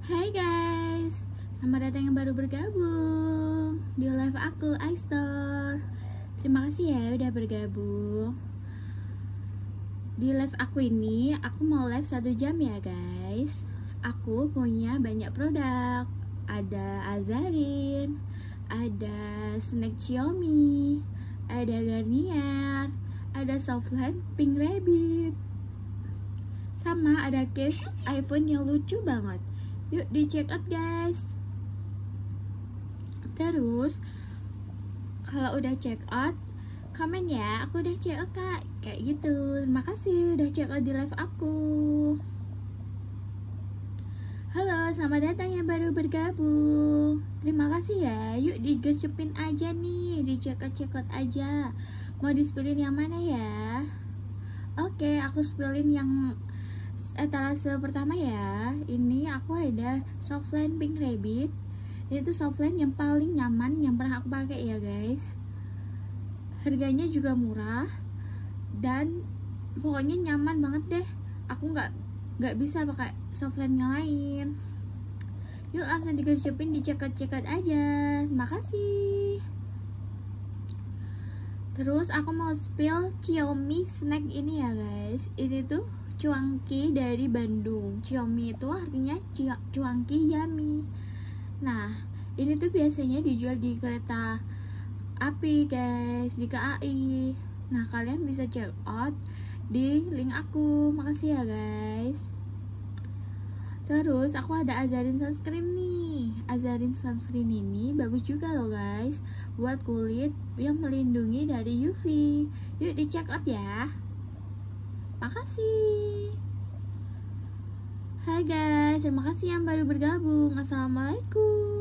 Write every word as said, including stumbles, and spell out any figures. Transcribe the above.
Hai guys, selamat datang yang baru bergabung di live aku, iStore. Terima kasih ya udah bergabung. Di live aku ini, aku mau live satu jam ya guys. Aku punya banyak produk. Ada Azarin, ada snack Xiaomi, ada Garnier, ada Softland Pink Rabbit, sama ada case iPhone yang lucu banget. Yuk di check out guys. Terus kalau udah check out, komen ya, aku udah check out kak, kayak gitu. Terima kasih udah check out di live aku. Halo, selamat datang yang baru bergabung. Terima kasih ya. Yuk digercepin aja nih, di check out check out aja. Mau di-spillin yang mana ya? Oke, aku spillin yang etalase pertama ya. Ini aku ada Softland Pink Rabbit. Ini tuh Softland yang paling nyaman yang pernah aku pakai ya guys. Harganya juga murah dan pokoknya nyaman banget deh. Aku nggak nggak bisa pakai Softland yang lain. Yuk langsung digercepin, diceket-ceket aja. Makasih. Terus aku mau spill Xiaomi snack ini ya guys. Ini tuh cuanki dari Bandung. Xiaomi itu artinya cuanki yummy. Nah, ini tuh biasanya dijual di kereta api guys, di K A I. Nah, kalian bisa check out di link aku. Makasih ya guys. Terus aku ada Azarin sunscreen nih. Azarin sunscreen ini bagus juga loh guys, buat kulit yang melindungi dari U V. Yuk di check out ya. Makasih. Hai guys, terima kasih yang baru bergabung. Assalamualaikum.